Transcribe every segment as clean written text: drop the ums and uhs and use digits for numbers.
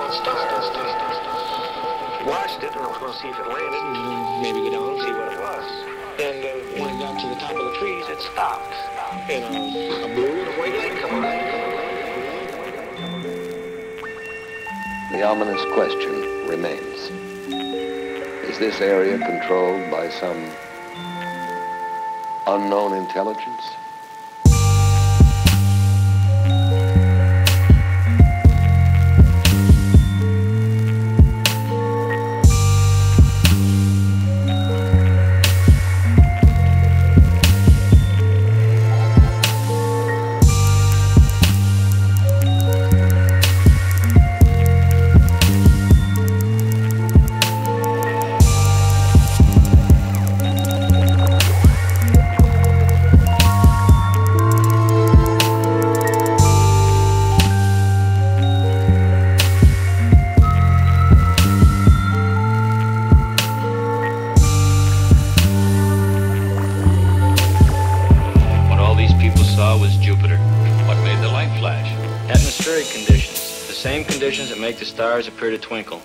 Watched it, and I was going to see if it landed, and maybe go down and see what it was. And when it got to the top of the trees, it stopped. And a blue and a white light come on. The ominous question remains. Is this area controlled by some unknown intelligence? Conditions that make the stars appear to twinkle.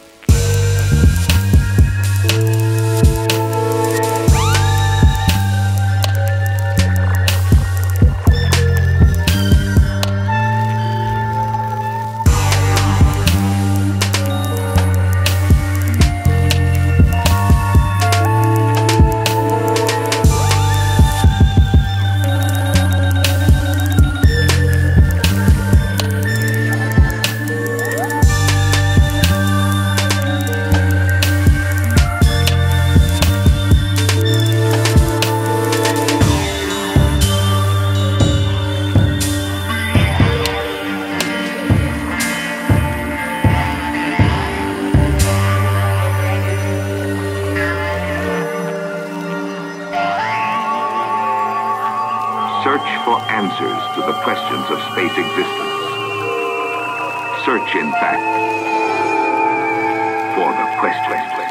Search for answers to the questions of space existence. Search, in fact, for the quest.